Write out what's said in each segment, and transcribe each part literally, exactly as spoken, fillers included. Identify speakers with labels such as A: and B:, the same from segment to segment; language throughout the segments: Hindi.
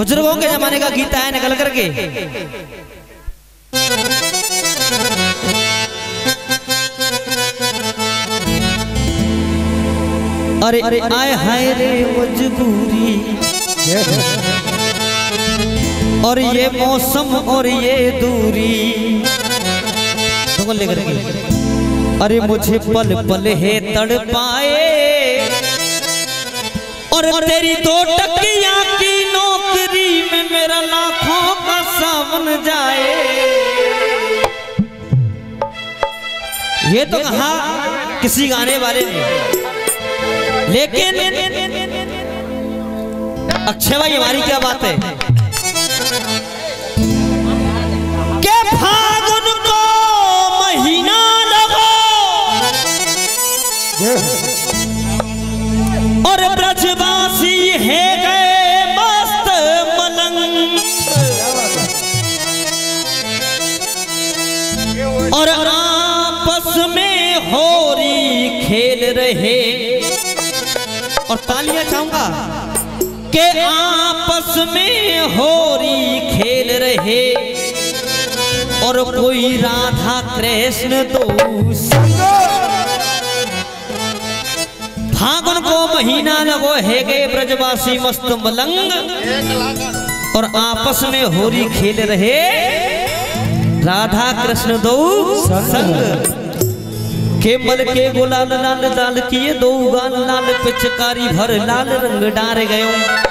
A: बुजुर्गों के जमाने का गीता है निकल करके। अरे अरे आए हाय रे मजबूरी और ये मौसम और ये दूरी तो लेकर अरे मुझे पल पल है तड़पाए और तेरी दो टकिया की नौकरी में मेरा लाखों का सावन जाए। ये तो कहा किसी गाने वाले ने, लेकिन अक्षय भाई हमारी क्या बात है के फागुन को महीना लगो और ब्रजवासी है गए मस्त मलंग और आपस में होरी खेल रहे। और तालियां चाहूंगा के आपस में होरी खेल रहे और कोई राधा कृष्ण तो फागुन को महीना लगो है गए ब्रजवासी मस्त मलंग और आपस में होरी खेल रहे राधा कृष्ण दो संग के मल के गुलाल लाल लाल किए दो गाल लाल पिचकारी भर लाल रंग डार गयो।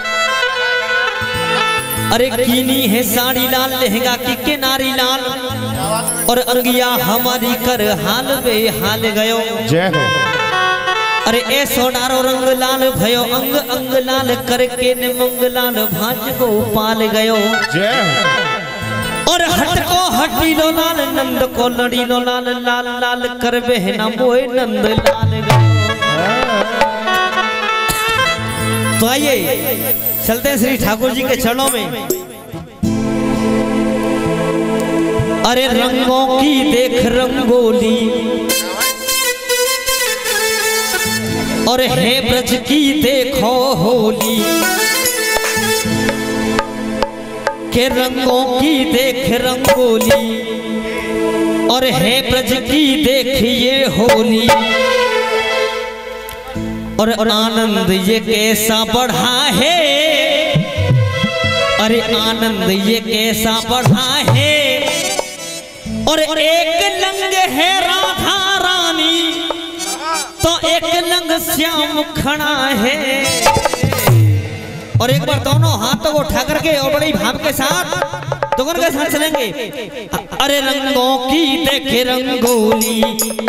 A: अरे कीनी है साड़ी लाल लहंगा की किनारी लाल और अंगिया हमारी कर हाल बे हाल गयो। जय हो। अरे ए सोनारो रंग लाल भयो अंग अंग लाल करके निमंग लाल भाज को पाल गयो। जय। और हट को हटी लो लाल नंद को लड़ी लो लाल लाल लाल कर बहना मोए नंद लाल गयो। तो आइए चलते हैं श्री ठाकुर जी के चरणों में। अरे रंगों की देख रंगोली और है ब्रज की देखो होली के रंगों की देख रंगोली और है ब्रज की देखिए होली और आनंद ये कैसा बढ़ा है। अरे आनंद ये कैसा बढ़ा है और एक लंग है राधा रानी तो एक लंग श्याम खड़ा है। और एक बार दोनों हाथों को उठा करके और बड़े भाव के साथ दोनों के साथ चलेंगे। अरे रंगों की देखे रंगोली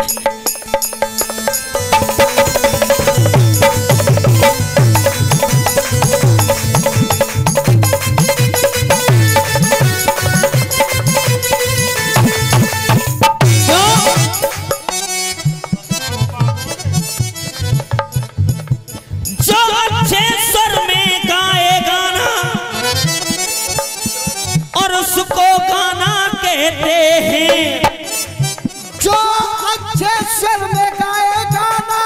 A: उसको गाना कहते हैं
B: जो अच्छे स्वर में गाए गाना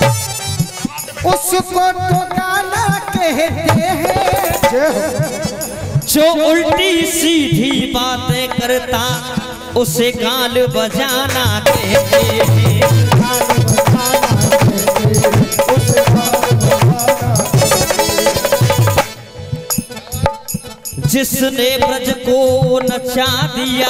B: उसको तो गाना कहते हैं।
A: जो उल्टी सीधी बातें करता उसे गाल बजाना कहते हैं। जिसने ब्रज को नचा दिया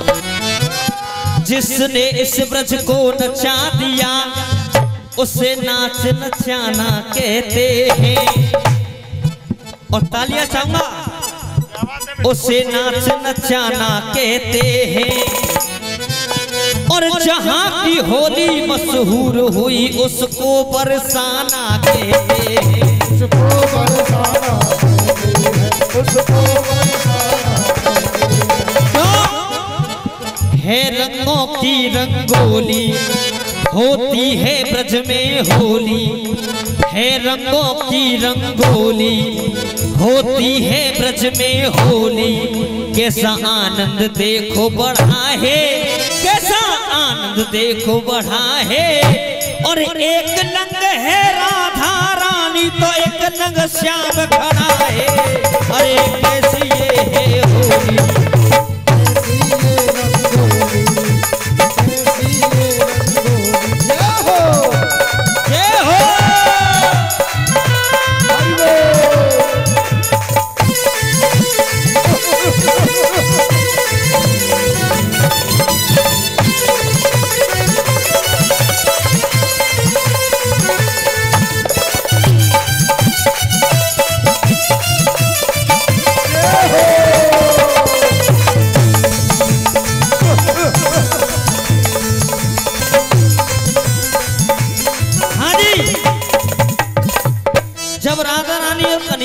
A: जिसने इस ब्रज को नचा दिया उसे नाच नचाना कहते हैं। और तालियां चाहूंगा उसे नाच नचाना कहते हैं। और जहां की होली मशहूर हुई उसको बरसाना कहते हैं। उसको बरसाना है रंगों की रंगोली होती है ब्रज में होली है रंगों की रंगोली होती है ब्रज में होली। कैसा आनंद देखो बढ़ा है कैसा आनंद देखो बढ़ा है। और एक लंग है राधा रानी तो एक लंग श्याम खड़ा है। अरे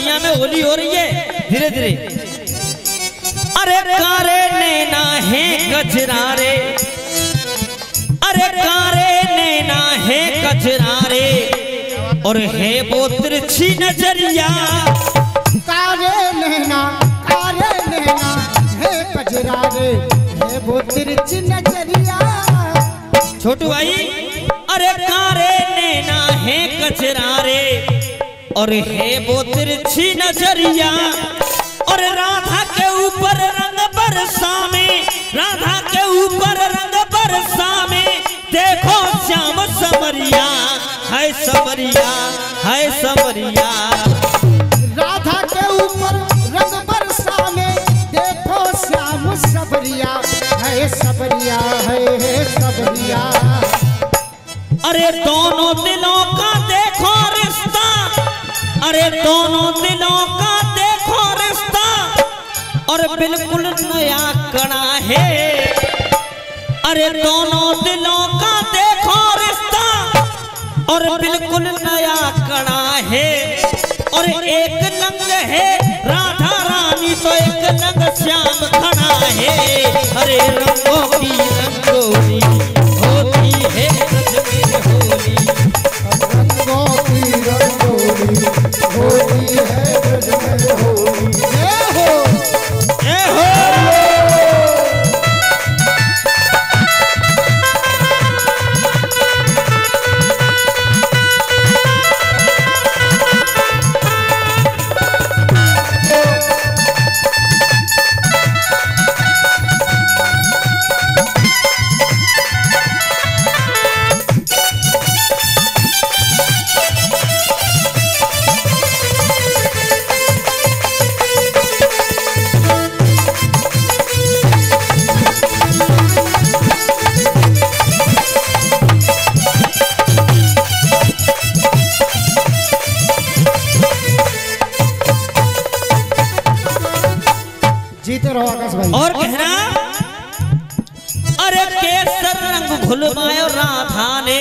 A: दुनिया में होली हो रही है धीरे धीरे। अरे कारे नैना है गजरारे, अरे कारे नैना है गजरारे, और है वो तिरछी नजरिया।
B: कारे नैना कारे नैना है गजरारे, है वो तिरछी नजरिया।
A: छोटू भाई, अरे कारे नैना है गजरारे, और है वो तिरछी नजरिया, और राधा के ऊपर रंग बरसा में, राधा के ऊपर रंग बरसा में, देखो श्याम समरिया है समरिया है समरिया।
B: राधा के ऊपर रंग बरसा में, देखो श्याम सबरिया है सबरिया है सबरिया।
A: अरे दोनों दिलों का देखो रिश्ता, अरे दोनों दिलों का देखो रिश्ता, और बिल्कुल नया कड़ा है। अरे दोनों दिलों का देखो रिश्ता, और बिल्कुल नया कड़ा है। और एक लंग है राधा रानी, तो एक लंग श्याम खड़ा है। अरे रंगों की रंगोली होती है ब्रज में होली,
B: रंगों की रंगोली होती है ब्रज में होली। जय हो
A: जय हो। और कहना, अरे केसर रंग घुलवायो राधा ने,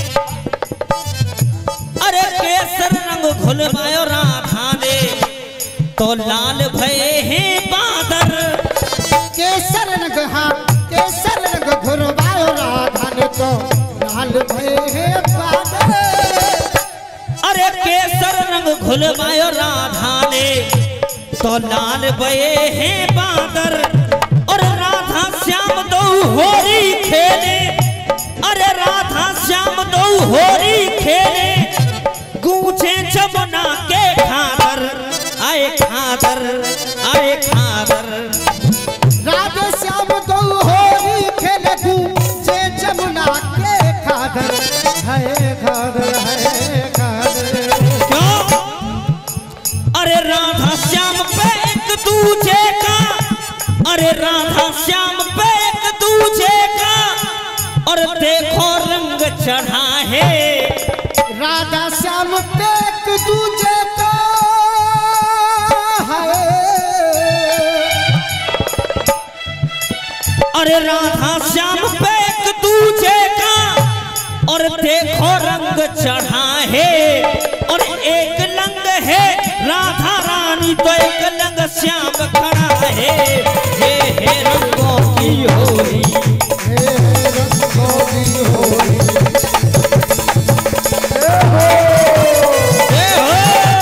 A: अरे केसर रंग घुलवायो राधा ने, तो लाल भये हैं बादल।
B: केसर रंग हाँ केसर रंग घुलवायो राधा ने, तो लाल भये हैं बादल।
A: अरे केसर रंग घुलवायो राधा ने, तो लाल भये हैं बादल, और राधा श्याम दो होरी खेले, अरे राधा श्याम दो होरी खेले, गूंजे जमुना के खादर आए खादर आए खादर।
B: राधे श्याम दो होरी खेले, गूंजे जमुना के खादर है खादर है खादर।
A: क्यों? अरे राधा श्याम पे एक दूजे का, अरे राधा श्याम पे एक दूजे का, और देखो रंग चढ़ा है।
B: राधा श्याम पे एक दूजे का है,
A: अरे राधा श्याम पे एक दूजे का, और देखो रंग चढ़ा है। और एक लंग है राधा रानी, तो एक लंग श्याम खड़ा है। ये है रंगों की होली,
B: ये है रंगों की होली।
A: जय हो।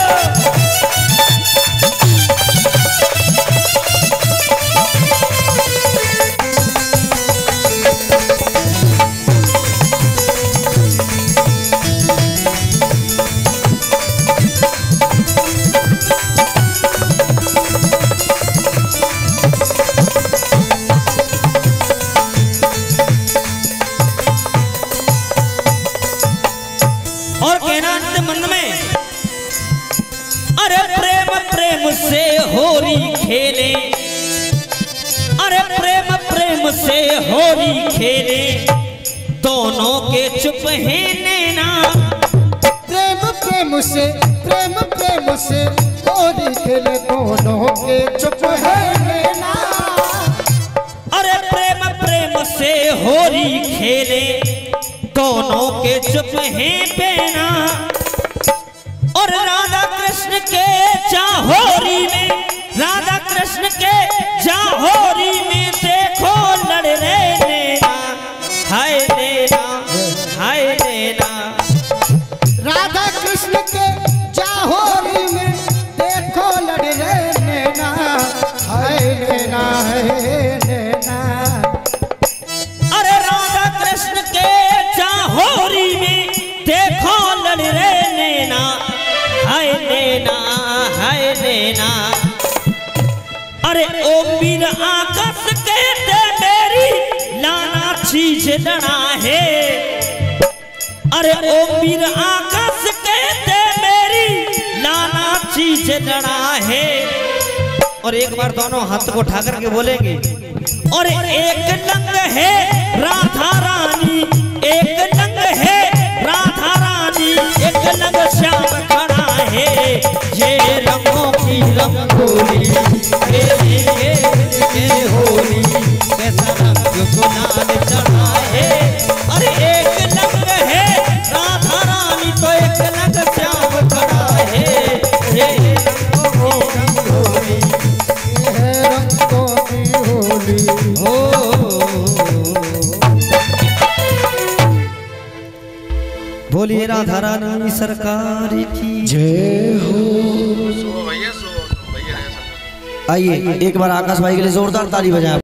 A: और कहना अंत मन में, अरे प्रेम प्रेम से होली खेले, अरे प्रेम प्रेम से होली खेले, दोनों के चुप है नैना।
B: प्रेम प्रेम से प्रेम प्रेम से होली खेले, दोनों के चुप है नैना।
A: अरे प्रेम प्रेम से होली खेले, दोनों के चुप हैं बेना। और राधा कृष्ण के जाहोरी में, राधा कृष्ण के जाहोरी में देखो लड़ रहे नैना, हाय नैना हाय नैना।
B: राधा कृष्ण के जाहोरी में देखो लड़ रहे नैना, हाय नैना हाय नैना।
A: अरे राधा कृष्ण के जाहोरी में देखो लड़ रहे नैना, हाय नैना हाय नैना। अरे ओ मीर आकाश कहते मेरी लाना चीज लड़ा है, अरे ओ मीर आकाश कहते मेरी लाना चीज लड़ा है। और एक बार दोनों हाथ को उठा करके बोलेंगे, और एक लंग है राधा रानी, एक लंग है राधा रानी, एक लंग श्याम खड़ा है, ये रंगों की रंगोली तेरी के के होली, कैसा रंग गुलाल चढ़ा है। अरे एक लंग है राधा रानी तो एक लंग श्याम खड़ा है, ये रंगों की रंगोली,
B: ये रंगों की होली
A: हो। बोलिए राधा रानी सरकार की
B: जय हो।
C: भैया सो भैया
B: आइए एक बार आकाश भाई के लिए जोरदार ताली बजाएं।